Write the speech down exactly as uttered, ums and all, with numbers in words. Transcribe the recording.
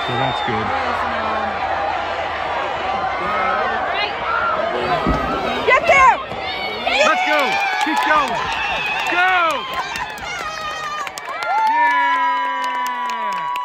So that's good. Get there! Let's go. Keep going.